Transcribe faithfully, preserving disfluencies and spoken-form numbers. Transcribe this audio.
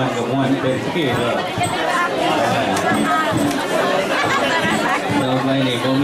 อนกับม้วนเป็นที่เลยเราไปนี่ผม